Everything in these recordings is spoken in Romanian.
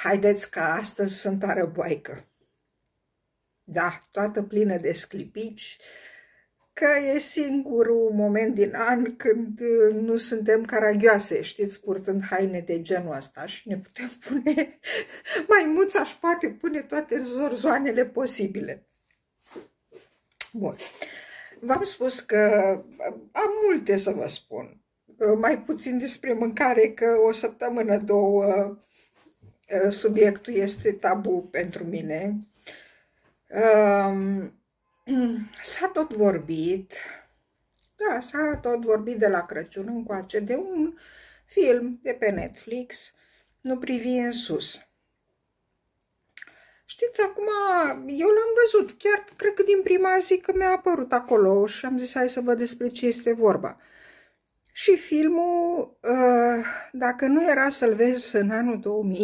Haideți că astăzi sunt arăboaică. Da, toată plină de sclipici, că e singurul moment din an când nu suntem caragioase, știți, purtând haine de genul ăsta și ne putem pune, maimuța își poate pune toate zorzoanele posibile. Bun, v-am spus că am multe să vă spun, mai puțin despre mâncare, că o săptămână, două, subiectul este tabu pentru mine. S-a tot vorbit, da, s-a tot vorbit de la Crăciun încoace de un film de pe Netflix, Nu privi în sus. Știți, acum eu l-am văzut, chiar cred că din prima zi că mi-a apărut acolo și am zis hai să văd despre ce este vorba. Și filmul, dacă nu era să-l vezi în anul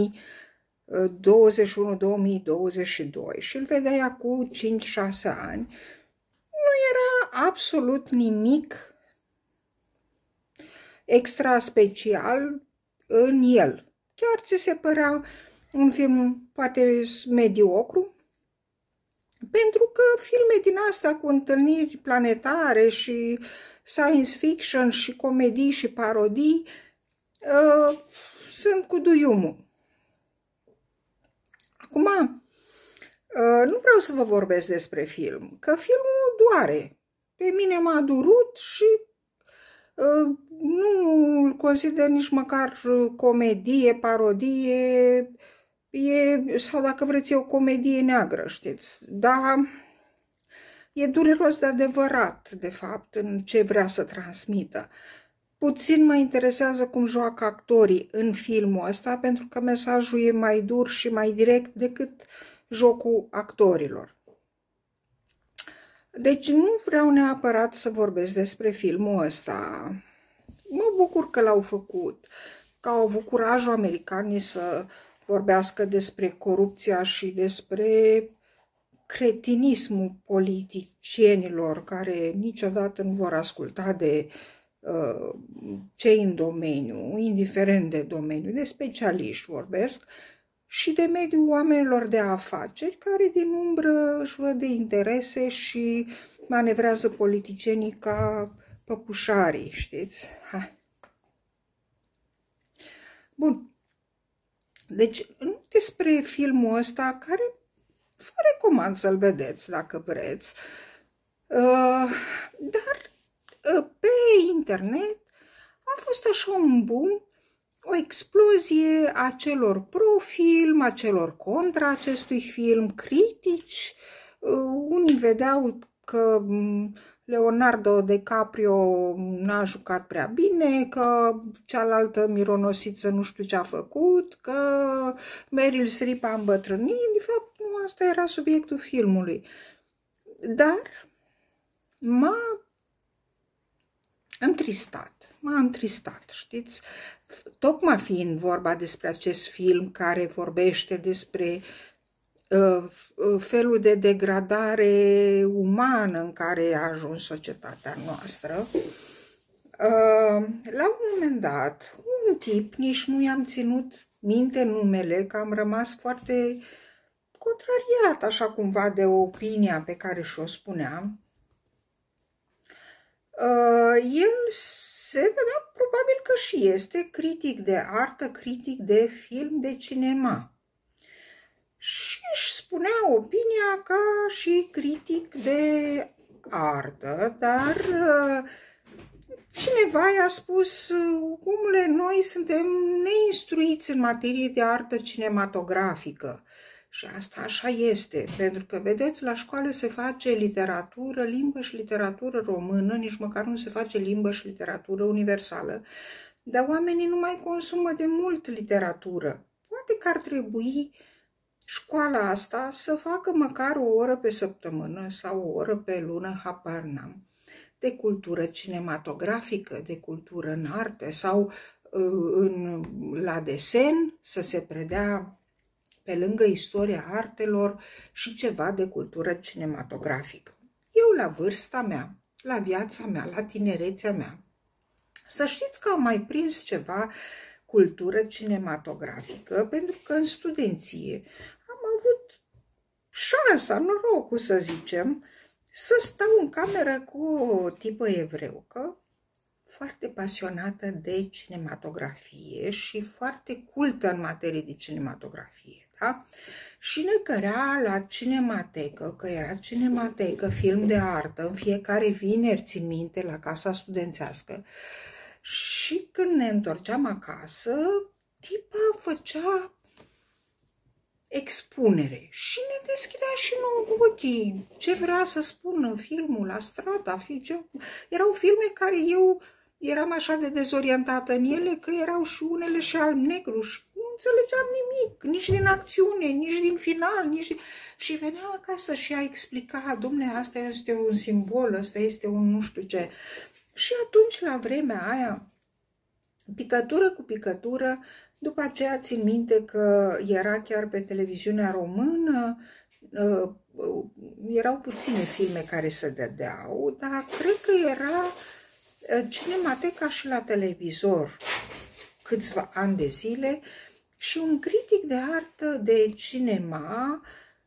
2021-2022 și îl vedeai acum 5-6 ani, nu era absolut nimic extra special în el. Chiar ți se părea un film poate mediocru, pentru că filme din astea cu întâlniri planetare și science fiction și comedii și parodii sunt cu duiumul. Acum, nu vreau să vă vorbesc despre film, că filmul doare. Pe mine m-a durut și nu îl consider nici măcar comedie, parodie, sau dacă vreți, e o comedie neagră, știți. Dar e dureros de adevărat, de fapt, în ce vrea să transmită. Puțin mă interesează cum joacă actorii în filmul ăsta, pentru că mesajul e mai dur și mai direct decât jocul actorilor. Deci nu vreau neapărat să vorbesc despre filmul ăsta. Mă bucur că l-au făcut, că au avut curajul americanii să vorbească despre corupția și despre cretinismul politicienilor care niciodată nu vor asculta de cei în domeniu, indiferent de domeniu, de specialiști vorbesc, și de mediul oamenilor de afaceri care din umbră își văd de interese și manevrează politicienii ca păpușarii, știți? Hai. Bun. Deci, nu despre filmul ăsta, care vă recomand să-l vedeți dacă vreți, dar pe internet a fost așa un boom, o explozie a celor pro-film, a celor contra acestui film, critici. Unii vedeau că Leonardo DiCaprio n-a jucat prea bine, că cealaltă mironosiță nu știu ce a făcut, că Meryl Streep a îmbătrânit. De fapt, nu asta era subiectul filmului. Dar m-a întristat, știți? Tocmai fiind vorba despre acest film care vorbește despre felul de degradare umană în care a ajuns societatea noastră, la un moment dat, un tip, nici nu i-am ținut minte numele, că am rămas foarte contrariat, așa cumva, de opinia pe care și-o spuneam. El se vedea probabil că și este critic de artă, critic de film, de cinema. Și își spunea opinia ca și critic de artă, dar cineva i-a spus, omule, noi suntem neinstruiți în materie de artă cinematografică. Și asta așa este, pentru că, vedeți, la școală se face literatură, limbă și literatură română, nici măcar nu se face limbă și literatură universală, dar oamenii nu mai consumă de mult literatură. Poate că ar trebui școala asta să facă măcar o oră pe săptămână sau o oră pe lună, habar n-am, de cultură cinematografică, de cultură în arte sau la desen să se predea pe lângă istoria artelor și ceva de cultură cinematografică. Eu, la vârsta mea, la viața mea, la tinerețea mea, să știți că am mai prins ceva cultură cinematografică, pentru că în studenție am avut șansa, norocul să zicem, să stau în cameră cu o tipă evreucă, foarte pasionată de cinematografie și foarte cultă în materie de cinematografie, da? Și ne cărea la Cinematecă, că era Cinematecă, film de artă, în fiecare vineri, țin minte, la casa studențească. Și când ne întorceam acasă, tipa făcea expunere și ne deschidea și nouă ochii ce vrea să spună filmul, La Strada. Erau filme care eu eram așa de dezorientată în ele că erau și unele și alb-negru și nu înțelegeam nimic, nici din acțiune, nici din final, Și veneam acasă și a explicat, dom'le, asta este un simbol, asta este un nu știu ce. Și atunci, la vremea aia, picătură cu picătură, după aceea țin minte că era chiar pe televiziunea română, erau puține filme care se dădeau, dar cred că era Cinemateca și la televizor câțiva ani de zile și un critic de artă de cinema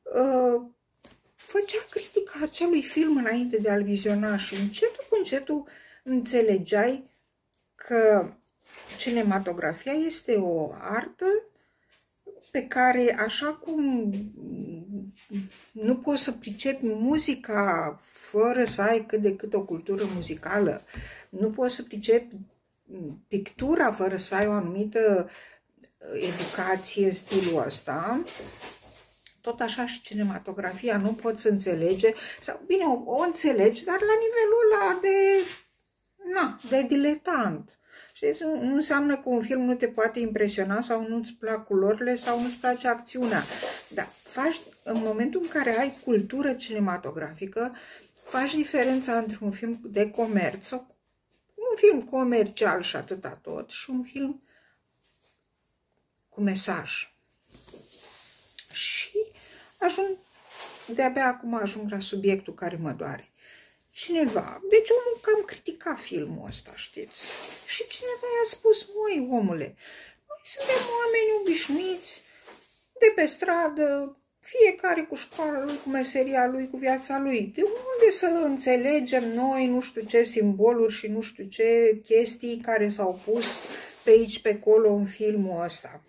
făcea critica acelui film înainte de a-l viziona și încetul cu încetul înțelegeai că cinematografia este o artă pe care, așa cum nu poți să pricepi muzica fără să ai cât de cât o cultură muzicală, nu poți să pricepi pictura fără să ai o anumită educație în stilul ăsta, tot așa și cinematografia nu poți înțelege, sau bine, o înțelegi, dar la nivelul ăla de diletant. Știți, nu înseamnă că un film nu te poate impresiona sau nu-ți plac culorile sau nu-ți place acțiunea. Dar în momentul în care ai cultură cinematografică, faci diferența între un film de comerț sau un film comercial și atâta tot și un film cu mesaj. Și de-abia acum ajung la subiectul care mă doare. Cineva, deci omul cam critica filmul ăsta, știți? Și cineva i-a spus, măi, omule, noi suntem oameni obișnuiți, de pe stradă, fiecare cu școala lui, cu meseria lui, cu viața lui. De unde să înțelegem noi nu știu ce simboluri și nu știu ce chestii care s-au pus pe aici, pe acolo în filmul ăsta?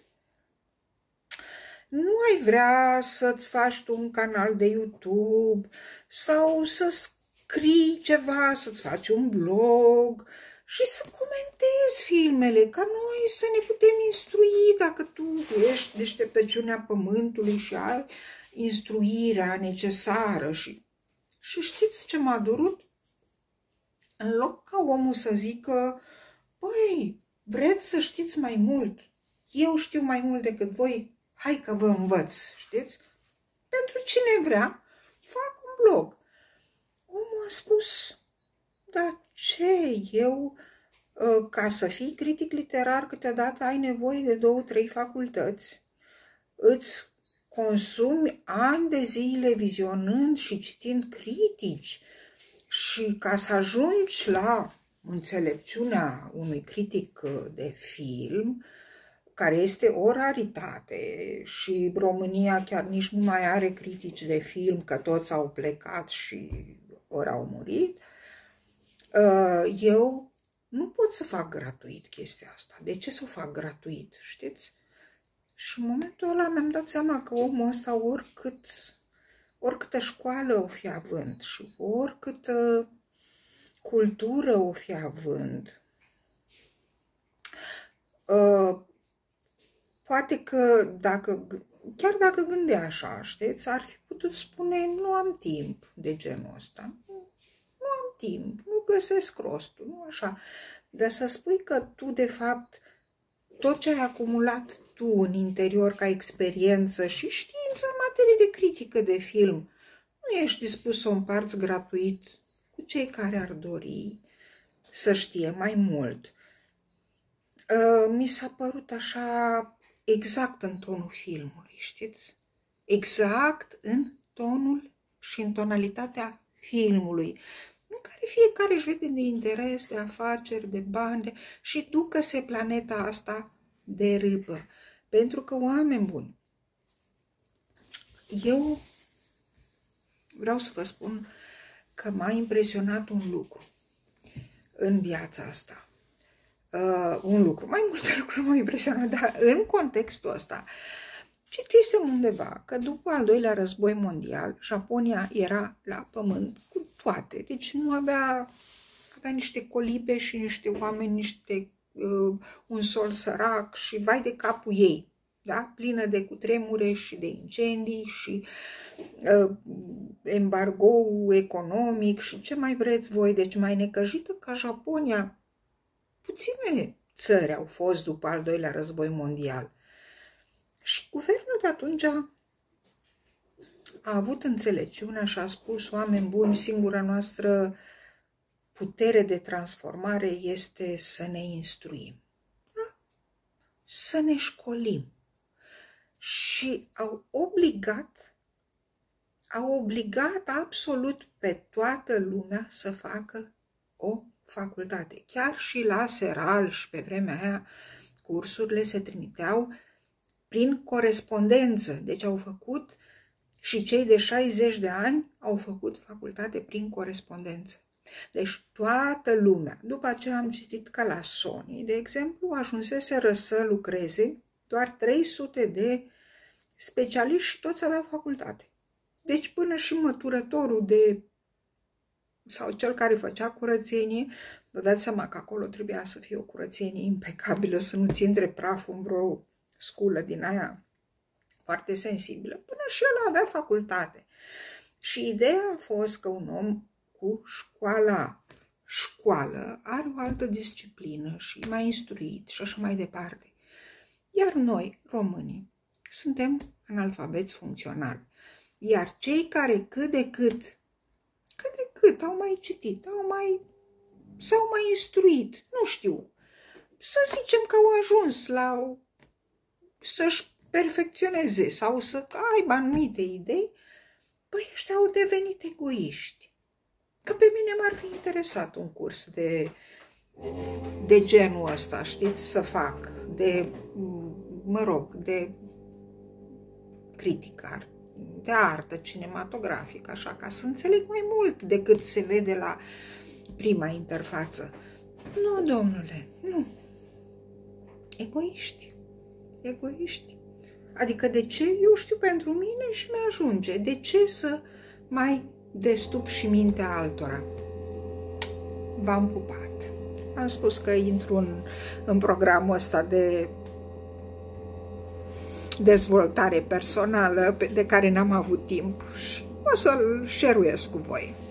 Nu ai vrea să-ți faci tu un canal de YouTube sau să scrii ceva, să-ți faci un blog și să comentezi filmele, ca noi să ne putem instrui dacă tu ești deșteptăciunea pământului și ai instruirea necesară. Și știți ce m-a durut? În loc ca omul să zică, băi, vreți să știți mai mult? Eu știu mai mult decât voi, hai că vă învăț, știți? Pentru cine vrea, fac un blog. Omul a spus, dar ce, ca să fii critic literar, câteodată ai nevoie de 2-3 facultăți, îți consumi ani de zile vizionând și citind critici și ca să ajungi la înțelepciunea unui critic de film, care este o raritate și România chiar nici nu mai are critici de film, că toți au plecat și ori au murit, eu nu pot să fac gratuit chestia asta. De ce să o fac gratuit, știți? Și în momentul ăla mi-am dat seama că omul ăsta, oricâtă școală o fi având și oricâtă cultură o fi având, poate că chiar dacă gândea așa, știți, ar fi putut spune, nu am timp de genul ăsta, nu am timp, nu găsesc rostul, nu așa. Dar să spui că tu, de fapt, tot ce ai acumulat tu în interior ca experiență și știință în materie de critică de film, nu ești dispus să o împarți gratuit cu cei care ar dori să știe mai mult. Mi s-a părut așa exact în tonul filmului, știți? Exact în tonul și în tonalitatea filmului, în care fiecare își vede de interes, de afaceri, de bani și ducă-se planeta asta de râpă. Pentru că, oameni buni, eu vreau să vă spun că m-a impresionat un lucru în viața asta. Un lucru, mai multe lucruri m-au impresionat, dar în contextul ăsta citisem undeva că după al doilea război mondial, Japonia era la pământ cu toate, deci nu avea niște colibe și niște oameni, un sol sărac și vai de capul ei, da? Plină de cutremure și de incendii și embargo economic și ce mai vreți voi, deci mai necăjită ca Japonia. Puține țări au fost după al doilea război mondial. Și guvernul de atunci a avut înțelepciunea și a spus: oameni buni, singura noastră putere de transformare este să ne instruim, da? Să ne școlim. Și au obligat absolut pe toată lumea să facă o facultate. Chiar și la Seral și pe vremea aia cursurile se trimiteau prin corespondență. Deci au făcut, și cei de 60 de ani au făcut facultate prin corespondență. Deci toată lumea. După aceea am citit că la Sony, de exemplu, ajunseseră să lucreze doar 300 de specialiști și toți aveau facultate. Deci până și măturătorul sau cel care făcea curățenie, vă dați seama că acolo trebuia să fie o curățenie impecabilă, să nu-ți intre praful în vreo sculă din aia foarte sensibilă, până și el avea facultate. Și ideea a fost că un om cu școală are o altă disciplină și e mai instruit și așa mai departe. Iar noi, românii, suntem analfabeți funcționali. Iar cei care cât de cât au mai citit, s-au mai instruit, nu știu, să zicem că au ajuns să-și perfecționeze sau să aibă anumite idei, păi ăștia au devenit egoiști. Că pe mine m-ar fi interesat un curs de genul ăsta, știți, să fac, de critică, de artă cinematografică, așa, ca să înțeleg mai mult decât se vede la prima interfață. Nu, domnule, nu. Egoiști. Adică de ce? Eu știu pentru mine și mi-ajunge. De ce să mai destup și mintea altora? V-am pupat. Am spus că intru în programul ăsta de dezvoltare personală de care n-am avut timp și o să-l share-uiesc cu voi.